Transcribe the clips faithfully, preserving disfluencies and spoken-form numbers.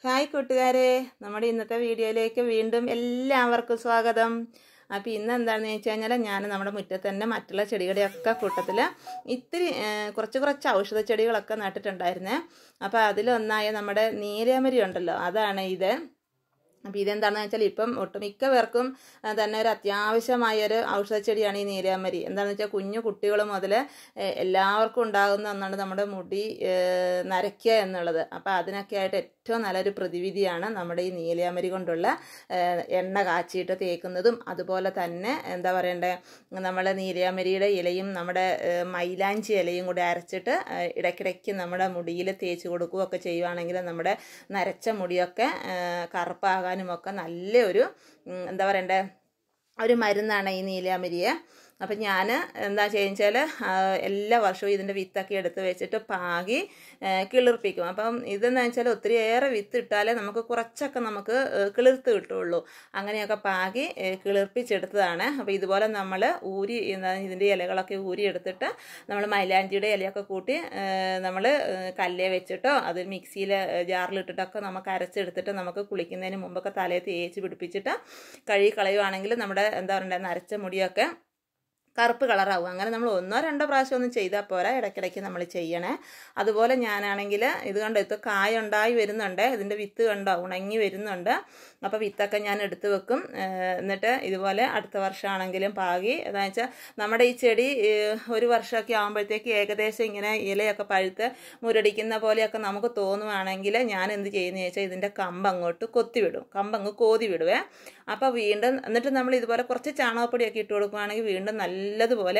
Hi കൂട്ടുകാരെ, നമ്മുടെ ഇന്നത്തെ വീഡിയോയിലേക്ക് വീണ്ടും എല്ലാവർക്കും സ്വാഗതം. അപ്പോൾ ഇന്ന് എന്താണെന്ന് വെച്ച് കഴിഞ്ഞാൽ ഞാൻ നമ്മുടെ മുറ്റത്ത് തന്നെ മറ്റുള്ള ചെടികളുടെയൊക്കെ കൂട്ടത്തിൽ ഇത്തിരി കുറച്ച് കുറച്ച് ഔഷധ ചെടികളൊക്കെ നട്ടിട്ടുണ്ടായിരുന്നേ. അപ്പോൾ അതിലൊന്നായ നമ്മുടെ നീലമരി ഉണ്ടല്ലോ, അതാണ് ഇത്. അപ്പോൾ ഇതെന്താണെന്ന് വെച്ചാൽ ഇപ്പം ഒട്ടുമിക്ക പേർക്കും തന്നെ ഒരു അത്യാവശ്യമായൊരു ഔഷധ ചെടിയാണ് ഈ നീലമരി. എന്താണെന്ന് വെച്ചാൽ കുഞ്ഞു കുട്ടികൾ മുതൽ എല്ലാവർക്കും ഉണ്ടാകുന്ന ഒന്നാണ് നമ്മുടെ മുടി നരയ്ക്കുക എന്നുള്ളത്. അപ്പോൾ അതിനൊക്കെ ആയിട്ട് ഏറ്റവും നല്ലൊരു പ്രതിവിധിയാണ് നമ്മുടെ ഈ നീലമരി കൊണ്ടുള്ള എണ്ണ കാച്ചിയിട്ട് തേക്കുന്നതും. അതുപോലെ തന്നെ എന്താ പറയണ്ടേ, നമ്മൾ നീലമരിയുടെ ഇലയും നമ്മുടെ മൈലാഞ്ചി ഇലയും കൂടി അരച്ചിട്ട് ഇടയ്ക്കിടയ്ക്ക് നമ്മുടെ മുടിയിൽ തേച്ച് കൊടുക്കുകയൊക്കെ ചെയ്യുവാണെങ്കിൽ നമ്മുടെ നരച്ച മുടിയൊക്കെ കറുപ്പാകാൻ ഒക്കെ നല്ലൊരു എന്താ പറയണ്ടേ ഒരു മരുന്നാണ് ഈ നീലമരിയെ. അപ്പം ഞാൻ എന്താ ചെയ്യുന്നത് എല്ലാ വർഷവും ഇതിൻ്റെ വിത്തൊക്കെ എടുത്ത് വെച്ചിട്ട് പാകി കിളിർപ്പിക്കും. അപ്പം ഇതെന്ന് വെച്ചാൽ ഒത്തിരിയേറെ വിത്ത് ഇട്ടാലേ നമുക്ക് കുറച്ചൊക്കെ നമുക്ക് കിളിർത്ത് കിട്ടുള്ളൂ. അങ്ങനെയൊക്കെ പാകി കിളിർപ്പിച്ചെടുത്തതാണ്. അപ്പോൾ ഇതുപോലെ നമ്മൾ ഊരി ഇതിൻ്റെ ഇലകളൊക്കെ ഊരി എടുത്തിട്ട് നമ്മൾ മൈലാഞ്ചിയുടെ ഇലയൊക്കെ കൂട്ടി നമ്മൾ കല്ലേ വെച്ചിട്ടോ അത് മിക്സിയിൽ ജാറിലിട്ടിട്ടൊക്കെ നമുക്ക് അരച്ചെടുത്തിട്ട് നമുക്ക് കുളിക്കുന്നതിന് മുമ്പൊക്കെ തലയിൽ തേച്ച് പിടിപ്പിച്ചിട്ട് കഴുകി കളയുവാണെങ്കിൽ നമ്മുടെ എന്താ പറയണ്ടേ നരച്ച മുടിയൊക്കെ കറുപ്പ് കളറാവും. അങ്ങനെ നമ്മൾ ഒന്നോ രണ്ടോ പ്രാവശ്യം ഒന്നും ചെയ്താൽ പോരാ, ഇടയ്ക്കിടയ്ക്ക് നമ്മൾ ചെയ്യണേ. അതുപോലെ ഞാനാണെങ്കിൽ ഇത് കണ്ടോ, ഇത് കായ ഉണ്ടായി വരുന്നുണ്ട്, ഇതിൻ്റെ വിത്ത് കണ്ടോ ഉണങ്ങി വരുന്നുണ്ട്. അപ്പോൾ വിത്തൊക്കെ ഞാൻ എടുത്ത് വെക്കും. എന്നിട്ട് ഇതുപോലെ അടുത്ത വർഷമാണെങ്കിലും പാകി എന്താ വെച്ചാൽ നമ്മുടെ ഈ ചെടി ഒരു വർഷമൊക്കെ ആകുമ്പോഴത്തേക്ക് ഏകദേശം ഇങ്ങനെ ഇലയൊക്കെ പഴുത്ത് മുരടിക്കുന്ന പോലെയൊക്കെ നമുക്ക് തോന്നുവാണെങ്കിൽ ഞാൻ എന്ത് ചെയ്യുന്നത് ചോദിച്ചാൽ ഇതിൻ്റെ കമ്പ് അങ്ങോട്ട് കൊത്തിവിടും, കമ്പങ്ങ് കോതി വിടുവേ. അപ്പോൾ വീണ്ടും എന്നിട്ട് നമ്മൾ ഇതുപോലെ കുറച്ച് ചാണകപ്പൊടിയൊക്കെ ഇട്ട് കൊടുക്കുകയാണെങ്കിൽ വീണ്ടും നല്ലതുപോലെ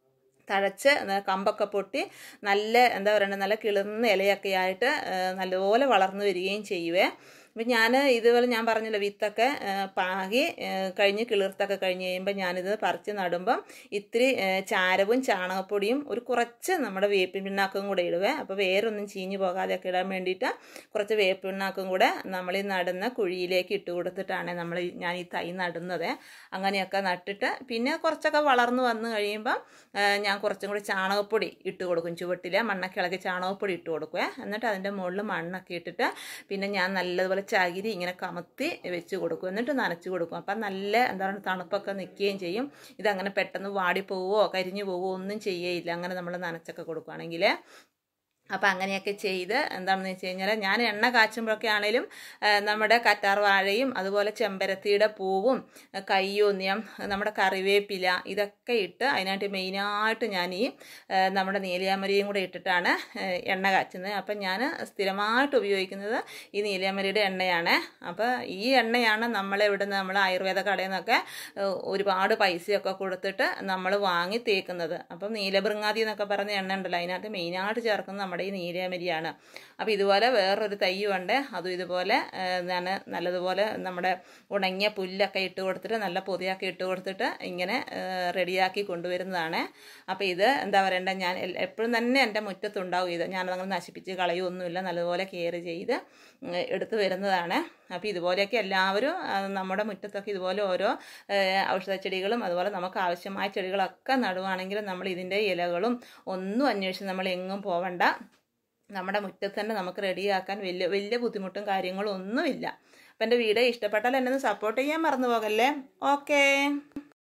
തഴച്ച് കമ്പൊക്കെ പൊട്ടി നല്ല എന്താ പറയുക നല്ല കിളിർന്ന ഇലയൊക്കെ ആയിട്ട് നല്ലപോലെ വളർന്നു വരികയും ചെയ്യുവേ. അപ്പം ഞാൻ ഇതുപോലെ ഞാൻ പറഞ്ഞല്ലോ വിത്തൊക്കെ പാകി കഴിഞ്ഞ് കിളിർത്തൊക്കെ കഴിഞ്ഞ് കഴിയുമ്പോൾ ഞാനിത് പറിച്ച് നടുമ്പം ഇത്തിരി ചാരവും ചാണകപ്പൊടിയും ഒരു കുറച്ച് നമ്മുടെ വേപ്പിൻ പിണ്ണാക്കും കൂടെ ഇടുവേ. അപ്പോൾ വേരൊന്നും ചീഞ്ഞു പോകാതെയൊക്കെ ഇടാൻ വേണ്ടിയിട്ട് കുറച്ച് വേപ്പിൻ പിണ്ണാക്കും കൂടെ നമ്മൾ ഈ നടുന്ന കുഴിയിലേക്ക് ഇട്ട് കൊടുത്തിട്ടാണ് നമ്മൾ ഞാൻ ഈ തൈ നടുന്നത്. അങ്ങനെയൊക്കെ നട്ടിട്ട് പിന്നെ കുറച്ചൊക്കെ വളർന്നു വന്നു കഴിയുമ്പം ഞാൻ കുറച്ചും കൂടി ചാണകപ്പൊടി ഇട്ട് കൊടുക്കും, ചുവട്ടിൽ മണ്ണൊക്കെ ഇളക്കി ചാണകപ്പൊടി ഇട്ട് കൊടുക്കുവേ. എന്നിട്ട് അതിൻ്റെ മുകളിൽ മണ്ണൊക്കെ ഇട്ടിട്ട് പിന്നെ ഞാൻ നല്ലതുപോലെ ചകിരി ഇങ്ങനെ കമത്തി വെച്ച് കൊടുക്കും, എന്നിട്ട് നനച്ച് കൊടുക്കും. അപ്പം നല്ല എന്താ പറയുക തണുപ്പൊക്കെ നിൽക്കുകയും ചെയ്യും. ഇതങ്ങനെ പെട്ടെന്ന് വാടിപ്പോവോ കരിഞ്ഞു പോവോ ഒന്നും ചെയ്യേയില്ല അങ്ങനെ നമ്മൾ നനച്ചൊക്കെ കൊടുക്കുകയാണെങ്കിൽ. അപ്പം അങ്ങനെയൊക്കെ ചെയ്ത് എന്താണെന്ന് വെച്ച് കഴിഞ്ഞാൽ ഞാൻ എണ്ണ കാച്ചുമ്പോഴൊക്കെ ആണെങ്കിലും നമ്മുടെ കറ്റാർ വാഴയും അതുപോലെ ചെമ്പരത്തിയുടെ പൂവും കയ്യോന്നിയം നമ്മുടെ കറിവേപ്പില ഇതൊക്കെ ഇട്ട് അതിനായിട്ട് മെയിനായിട്ട് ഞാൻ ഈ നമ്മുടെ നീലമരിയും കൂടെ ഇട്ടിട്ടാണ് എണ്ണ കാച്ചുന്നത്. അപ്പം ഞാൻ സ്ഥിരമായിട്ട് ഉപയോഗിക്കുന്നത് ഈ നീലമരിയുടെ എണ്ണയാണ്. അപ്പോൾ ഈ എണ്ണയാണ് നമ്മളിവിടെ നമ്മൾ ആയുർവേദ കടയിൽ നിന്നൊക്കെ ഒരുപാട് പൈസയൊക്കെ കൊടുത്തിട്ട് നമ്മൾ വാങ്ങി തേക്കുന്നത്. അപ്പം നീലബൃങ്ങാതി എന്നൊക്കെ പറഞ്ഞ എണ്ണ ഉണ്ടല്ലോ, അതിനകത്ത് മെയിനായിട്ട് ചേർക്കുന്നത് നമ്മുടെ ഈ നീലമരിയാണ്. അപ്പോൾ ഇതുപോലെ വേറൊരു തൈയുണ്ട്, അതും ഇതുപോലെ ഞാൻ നല്ലതുപോലെ നമ്മുടെ ഉണങ്ങിയ പുല്ലൊക്കെ ഇട്ട് കൊടുത്തിട്ട് നല്ല പൊതിയൊക്കെ ഇട്ട് കൊടുത്തിട്ട് ഇങ്ങനെ റെഡിയാക്കി കൊണ്ടുവരുന്നതാണ്. അപ്പോൾ ഇത് എന്താ പറയണ്ടേ ഞാൻ എപ്പോഴും തന്നെ എൻ്റെ മുറ്റത്തുണ്ടാവും ഇത്, ഞാനതങ്ങനെ നശിപ്പിച്ച് കളയൊന്നുമില്ല, നല്ലതുപോലെ കെയർ ചെയ്ത് എടുത്തു വരുന്നതാണ്. അപ്പോൾ ഇതുപോലെയൊക്കെ എല്ലാവരും നമ്മുടെ മുറ്റത്തൊക്കെ ഇതുപോലെ ഓരോ ഔഷധ ചെടികളും അതുപോലെ നമുക്ക് ആവശ്യമായ ചെടികളൊക്കെ നടുവാണെങ്കിൽ നമ്മൾ ഇതിൻ്റെ ഇലകളും ഒന്നും അന്വേഷിച്ച് നമ്മൾ എങ്ങും പോവണ്ട, നമ്മുടെ മുറ്റത്ത് തന്നെ നമുക്ക് റെഡിയാക്കാൻ വലിയ വലിയ ബുദ്ധിമുട്ടും കാര്യങ്ങളും ഒന്നുമില്ല. അപ്പം എൻ്റെ വീഡിയോ ഇഷ്ടപ്പെട്ടാൽ എന്നെ ഒന്ന് സപ്പോർട്ട് ചെയ്യാൻ മറന്നു പോകല്ലേ. ഓക്കേ.